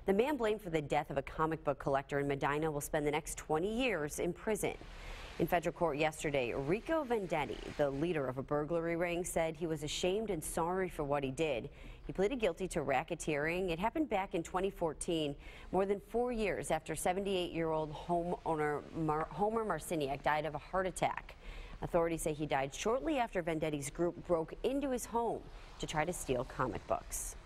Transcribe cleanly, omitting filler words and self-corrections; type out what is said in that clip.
The man blamed for the death of a comic book collector in Medina will spend the next 20 years in prison. In federal court yesterday, Rico Vendetti, the leader of a burglary ring, said he was ashamed and sorry for what he did. He pleaded guilty to racketeering. It happened back in 2014, more than 4 years after 78-year-old homeowner Homer Marciniak died of a heart attack. Authorities say he died shortly after Vendetti's group broke into his home to try to steal comic books.